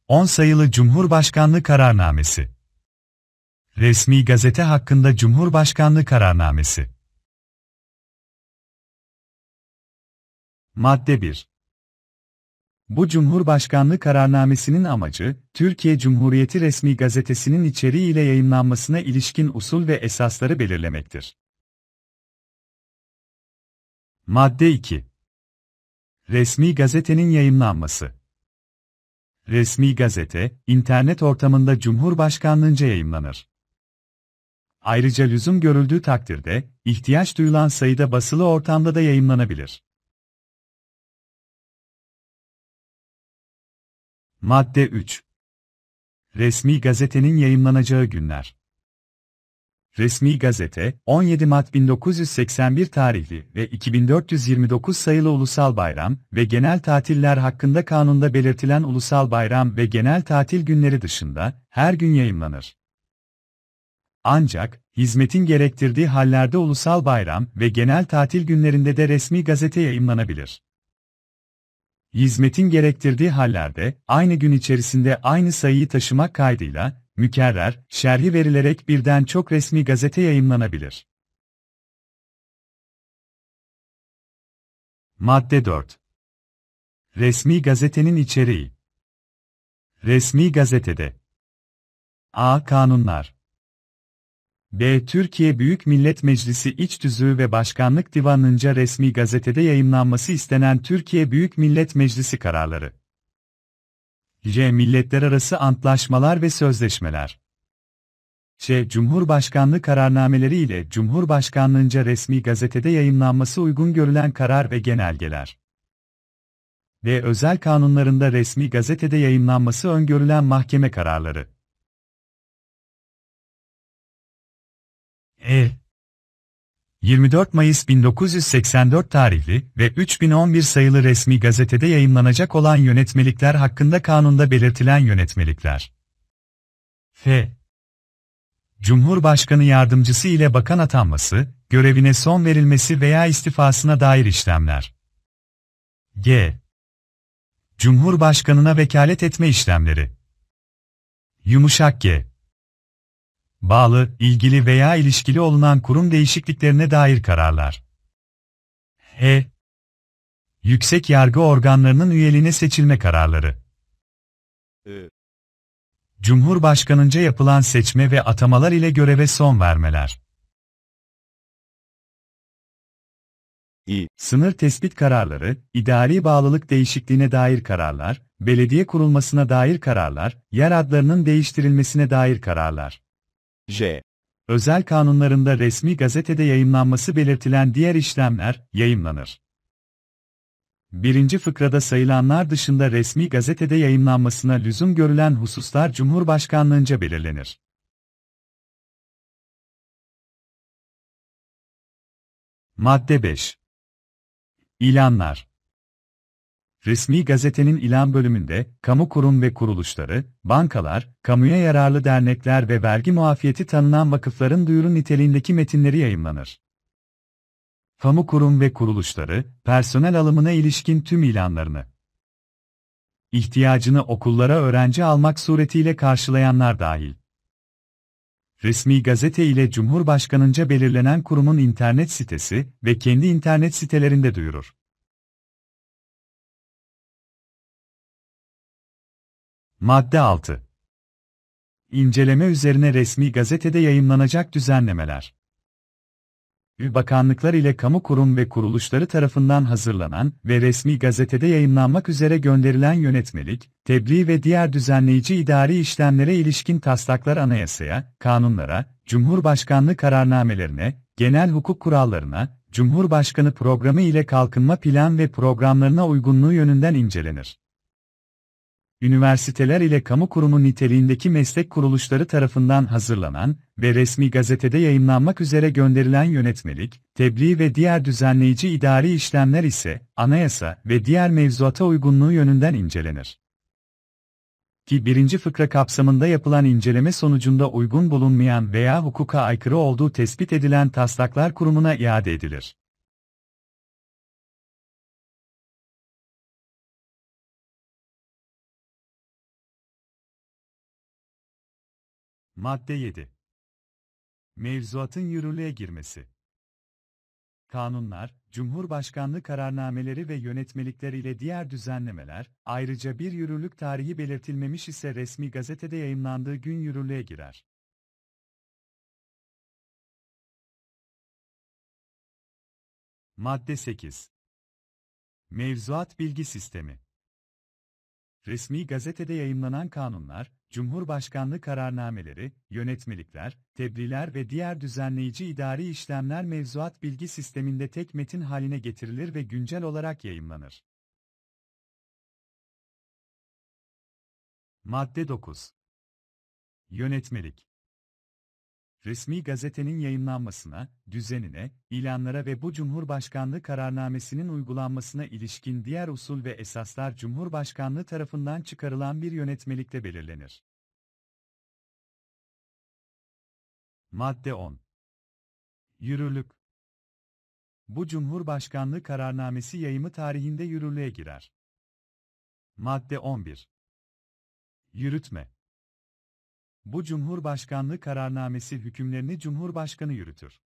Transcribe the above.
10 sayılı Cumhurbaşkanlığı Kararnamesi. Resmi gazete hakkında Cumhurbaşkanlığı Kararnamesi. Madde 1. Bu Cumhurbaşkanlığı Kararnamesi'nin amacı, Türkiye Cumhuriyeti Resmi Gazetesi'nin içeriği ile yayımlanmasına ilişkin usul ve esasları belirlemektir. Madde 2. Resmi gazetenin yayımlanması. Resmi gazete, internet ortamında Cumhurbaşkanlığınca yayımlanır. Ayrıca lüzum görüldüğü takdirde, ihtiyaç duyulan sayıda basılı ortamda da yayımlanabilir. Madde 3. Resmi gazetenin yayımlanacağı günler. Resmi gazete, 17 Mart 1981 tarihli ve 2429 sayılı ulusal bayram ve genel tatiller hakkında kanunda belirtilen ulusal bayram ve genel tatil günleri dışında her gün yayımlanır. Ancak, hizmetin gerektirdiği hallerde ulusal bayram ve genel tatil günlerinde de resmi gazete yayımlanabilir. Hizmetin gerektirdiği hallerde, aynı gün içerisinde aynı sayıyı taşımak kaydıyla, mükerrer, şerhi verilerek birden çok resmi gazete yayımlanabilir. Madde 4. Resmi gazetenin içeriği. Resmi gazetede A. Kanunlar. B. Türkiye Büyük Millet Meclisi İç Tüzüğü ve Başkanlık Divanı'nca resmi gazetede yayımlanması istenen Türkiye Büyük Millet Meclisi kararları. C. Milletlerarası antlaşmalar ve sözleşmeler. C. Cumhurbaşkanlığı kararnameleri ile Cumhurbaşkanlığınca resmi gazetede yayımlanması uygun görülen karar ve genelgeler. D. Özel kanunlarında resmi gazetede yayımlanması öngörülen mahkeme kararları. 24 Mayıs 1984 tarihli ve 3011 sayılı resmi gazetede yayımlanacak olan yönetmelikler hakkında kanunda belirtilen yönetmelikler. F. Cumhurbaşkanı yardımcısı ile bakan atanması, görevine son verilmesi veya istifasına dair işlemler. G. Cumhurbaşkanına vekalet etme işlemleri. Yumuşak G. Bağlı, ilgili veya ilişkili olunan kurum değişikliklerine dair kararlar. H. Yüksek yargı organlarının üyeliğine seçilme kararları. Cumhurbaşkanınca yapılan seçme ve atamalar ile göreve son vermeler. Sınır tespit kararları, idari bağlılık değişikliğine dair kararlar, belediye kurulmasına dair kararlar, yer adlarının değiştirilmesine dair kararlar. J. Özel kanunlarında resmi gazetede yayımlanması belirtilen diğer işlemler, yayımlanır. 1. fıkrada sayılanlar dışında resmi gazetede yayımlanmasına lüzum görülen hususlar Cumhurbaşkanlığınca belirlenir. Madde 5. İlanlar. Resmi gazetenin ilan bölümünde, kamu kurum ve kuruluşları, bankalar, kamuya yararlı dernekler ve vergi muafiyeti tanınan vakıfların duyuru niteliğindeki metinleri yayımlanır. Kamu kurum ve kuruluşları, personel alımına ilişkin tüm ilanlarını, ihtiyacını okullara öğrenci almak suretiyle karşılayanlar dahil, resmi gazete ile Cumhurbaşkanınca belirlenen kurumun internet sitesi ve kendi internet sitelerinde duyurur. Madde 6. İnceleme üzerine resmi gazetede yayımlanacak düzenlemeler. Bakanlıklar ile kamu kurum ve kuruluşları tarafından hazırlanan ve resmi gazetede yayımlanmak üzere gönderilen yönetmelik, tebliğ ve diğer düzenleyici idari işlemlere ilişkin taslaklar anayasaya, kanunlara, Cumhurbaşkanlığı kararnamelerine, genel hukuk kurallarına, Cumhurbaşkanı programı ile kalkınma plan ve programlarına uygunluğu yönünden incelenir. Üniversiteler ile kamu kurumu niteliğindeki meslek kuruluşları tarafından hazırlanan ve resmi gazetede yayımlanmak üzere gönderilen yönetmelik, tebliğ ve diğer düzenleyici idari işlemler ise, anayasa ve diğer mevzuata uygunluğu yönünden incelenir. Ki 1. fıkra kapsamında yapılan inceleme sonucunda uygun bulunmayan veya hukuka aykırı olduğu tespit edilen taslaklar kurumuna iade edilir. Madde 7. Mevzuatın yürürlüğe girmesi. Kanunlar, Cumhurbaşkanlığı kararnameleri ve yönetmelikler ile diğer düzenlemeler, ayrıca bir yürürlük tarihi belirtilmemiş ise resmi gazetede yayımlandığı gün yürürlüğe girer. Madde 8. Mevzuat bilgi sistemi. Resmi gazetede yayımlanan kanunlar, Cumhurbaşkanlığı kararnameleri, yönetmelikler, tebliğler ve diğer düzenleyici idari işlemler mevzuat bilgi sisteminde tek metin haline getirilir ve güncel olarak yayımlanır. Madde 9. Yönetmelik. Resmi gazetenin yayımlanmasına, düzenine, ilanlara ve bu Cumhurbaşkanlığı kararnamesinin uygulanmasına ilişkin diğer usul ve esaslar Cumhurbaşkanlığı tarafından çıkarılan bir yönetmelikte belirlenir. Madde 10. Yürürlük. Bu Cumhurbaşkanlığı kararnamesi yayımı tarihinde yürürlüğe girer. Madde 11. Yürütme. Bu Cumhurbaşkanlığı kararnamesi hükümlerini Cumhurbaşkanı yürütür.